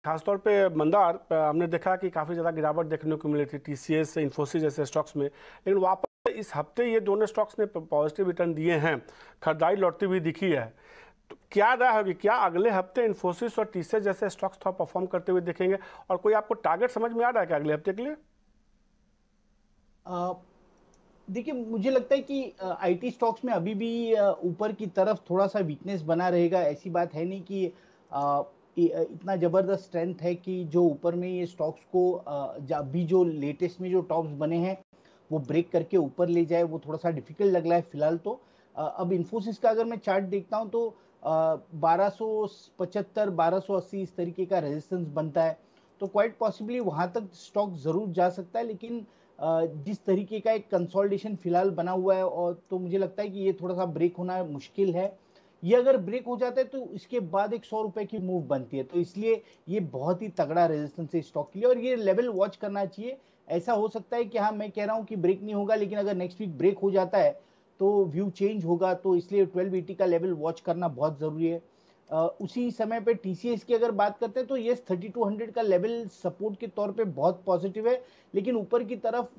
खासतौर पे मंदार हमने देखा कि काफ़ी ज़्यादा गिरावट देखने को मिली थी टीसीएस, इन्फोसिस जैसे स्टॉक्स में, लेकिन वापस इस हफ्ते ये दोनों स्टॉक्स ने पॉजिटिव रिटर्न दिए हैं, खरीदारी लौटती हुई दिखी है। तो क्या राय होगी, क्या अगले हफ्ते इन्फोसिस और टीसीएस जैसे स्टॉक्स थोड़ा परफॉर्म करते हुए दिखेंगे, और कोई आपको टारगेट समझ में आ रहा है क्या अगले हफ्ते के लिए? देखिए, मुझे लगता है कि आईटी स्टॉक्स में अभी भी ऊपर की तरफ थोड़ा सा वीकनेस बना रहेगा। ऐसी बात है नहीं कि इतना जबरदस्त स्ट्रेंथ है कि जो ऊपर में ये स्टॉक्स को अभी जो लेटेस्ट में जो टॉप्स बने हैं वो ब्रेक करके ऊपर ले जाए, वो थोड़ा सा डिफिकल्ट लग रहा है फिलहाल। तो अब इन्फोसिस का अगर मैं चार्ट देखता हूं तो 1275 1280 इस तरीके का रेजिस्टेंस बनता है। तो क्वाइट पॉसिबली वहां तक स्टॉक जरूर जा सकता है, लेकिन जिस तरीके का एक कंसोलिडेशन फिलहाल बना हुआ है, और तो मुझे लगता है कि ये थोड़ा सा ब्रेक होना मुश्किल है। ये अगर ब्रेक हो जाता है तो इसके बाद एक 100 रुपए की मूव बनती है, तो इसलिए ये बहुत ही तगड़ा रेजिस्टेंस है स्टॉक के लिए और ये लेवल वॉच करना चाहिए। ऐसा हो सकता है कि हाँ, मैं कह रहा हूँ कि ब्रेक नहीं होगा, लेकिन अगर नेक्स्ट वीक ब्रेक हो जाता है तो व्यू चेंज होगा, तो इसलिए 1280 का लेवल वॉच करना बहुत जरूरी है। उसी समय पे टीसीएस की अगर बात करते हैं तो ये 3200 का लेवल सपोर्ट के तौर पे बहुत पॉजिटिव है, लेकिन ऊपर की तरफ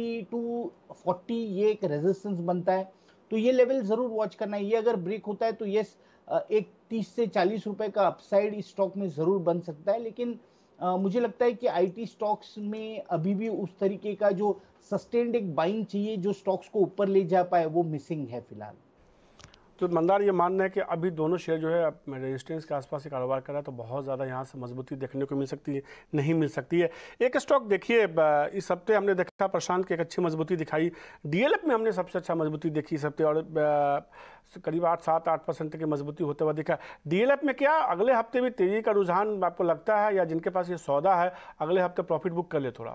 3240 ये एक रेजिस्टेंस बनता है, तो ये लेवल जरूर वॉच करना है। ये अगर ब्रेक होता है तो ये एक 30 से 40 रुपए का अपसाइड इस स्टॉक में जरूर बन सकता है, लेकिन मुझे लगता है कि आईटी स्टॉक्स में अभी भी उस तरीके का जो सस्टेन्ड एक बाइंग चाहिए जो स्टॉक्स को ऊपर ले जा पाए, वो मिसिंग है फिलहाल। तो मंदार ये मानना है कि अभी दोनों शेयर जो है रेजिस्टेंस के आसपास ही कारोबार कर रहा है, तो बहुत ज़्यादा यहाँ से मजबूती देखने को मिल सकती है, नहीं मिल सकती है। एक स्टॉक देखिए, इस हफ्ते हमने देखा प्रशांत की एक अच्छी मजबूती दिखाई, डीएलएफ में हमने सबसे अच्छा मजबूती देखी इस हफ्ते, और करीब 8-7-8% की मजबूती होते हुआ दिखा। डीएलएफ में क्या अगले हफ्ते भी तेजी का रुझान आपको लगता है, या जिनके पास ये सौदा है अगले हफ्ते प्रॉफिट बुक कर ले थोड़ा?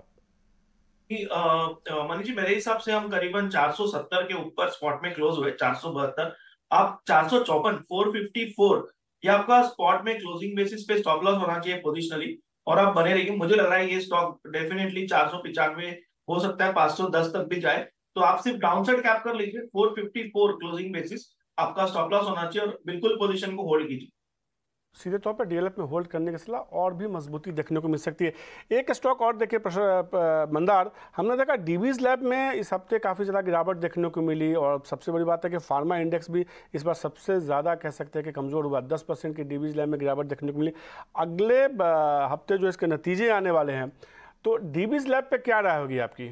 मनीष जी, मेरे हिसाब से हम करीबन 470 के ऊपर स्पॉट में क्लोज हुए, 472। आप 454 454 ये आपका स्पॉट में क्लोजिंग बेसिस पे स्टॉप लॉस होना चाहिए पोजिशनली, और आप बने रहिए। मुझे लग रहा है ये स्टॉक डेफिनेटली 495 हो सकता है, 510 तक भी जाए। तो आप सिर्फ डाउनसाइड कैप कर लीजिए, 454 क्लोजिंग बेसिस आपका स्टॉप लॉस होना चाहिए, और बिल्कुल पोजीशन को होल्ड कीजिए। सीधे तौर पर डीएलएफ में होल्ड करने की सलाह, और भी मजबूती देखने को मिल सकती है। एक स्टॉक और देखिए मंदार, हमने देखा डीवीज लैब में इस हफ्ते काफ़ी ज़्यादा गिरावट देखने को मिली, और सबसे बड़ी बात है कि फार्मा इंडेक्स भी इस बार सबसे ज़्यादा कह सकते हैं कि कमज़ोर हुआ, 10% की डीवीज लैब में गिरावट देखने को मिली। अगले हफ्ते जो इसके नतीजे आने वाले हैं, तो डीवीज लैब पे क्या राय होगी आपकी?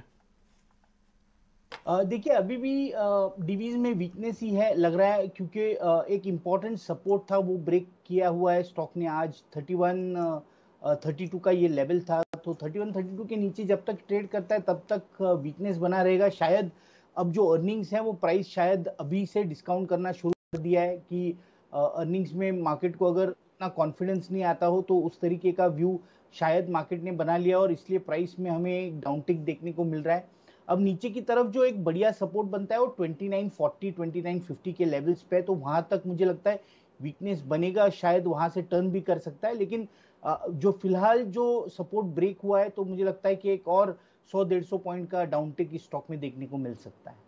देखिए, अभी भी डिवीज में वीकनेस ही है लग रहा है, क्योंकि एक इम्पॉर्टेंट सपोर्ट था वो ब्रेक किया हुआ है स्टॉक ने आज। 31-32 का ये लेवल था, तो 31-32 के नीचे जब तक ट्रेड करता है तब तक वीकनेस बना रहेगा। शायद अब जो अर्निंग्स है वो प्राइस शायद अभी से डिस्काउंट करना शुरू कर दिया है कि अर्निंग्स में मार्केट को अगर इतना कॉन्फिडेंस नहीं आता हो तो उस तरीके का व्यू शायद मार्केट ने बना लिया, और इसलिए प्राइस में हमें डाउनटिक देखने को मिल रहा है। अब नीचे की तरफ जो एक बढ़िया सपोर्ट बनता है वो 2940 2950 के लेवल्स पे, तो वहां तक मुझे लगता है वीकनेस बनेगा, शायद वहां से टर्न भी कर सकता है। लेकिन जो फिलहाल जो सपोर्ट ब्रेक हुआ है, तो मुझे लगता है कि एक और 100-150 पॉइंट का डाउनटिक इस स्टॉक में देखने को मिल सकता है।